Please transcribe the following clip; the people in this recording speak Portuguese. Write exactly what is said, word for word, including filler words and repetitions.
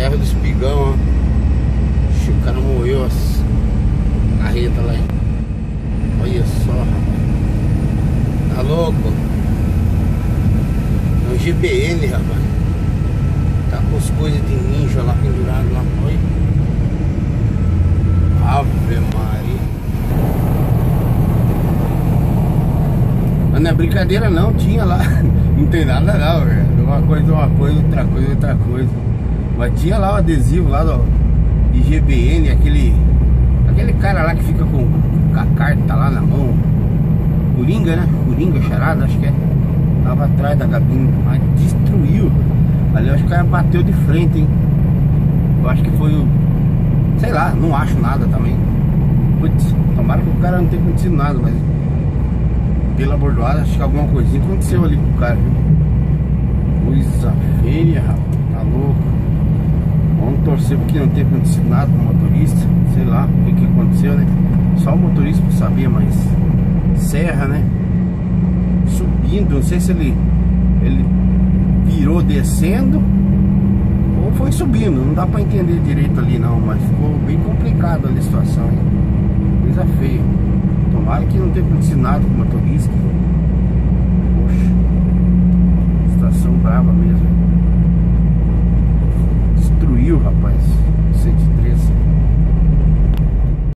Serra do Espigão, ó. O cara moeu as carretas lá, hein? Olha só, rapaz. Tá louco? É um G B N, rapaz. Tá com as coisas de ninja lá pendurado lá. Olha. Ave Maria. Mas não é brincadeira não, tinha lá. Não tem nada não, velho. Uma coisa, uma coisa, outra coisa, outra coisa. Mas tinha lá o adesivo lá do de G B N, aquele aquele cara lá que fica com, com a carta lá na mão. Coringa, né? Coringa, charada, acho que é. Tava atrás da cabine, mas destruiu. Ali eu acho que o cara bateu de frente, hein? Eu acho que foi o... Sei lá, não acho nada também. Putz, tomara que o cara não tenha acontecido nada, mas pela bordoada, acho que alguma coisinha aconteceu ali com o cara, viu? Coisa feia, rapaz, tá louco. Vamos torcer porque não tenha acontecido nada com o motorista. Sei lá o que que aconteceu, né? Só o motorista pra saber, mas serra, né? Subindo, não sei se ele Ele virou descendo ou foi subindo, não dá pra entender direito ali não. Mas ficou bem complicado ali a situação, hein? Coisa feia. Tomara que não tenha acontecido nada com o motorista. Poxa, situação brava mesmo.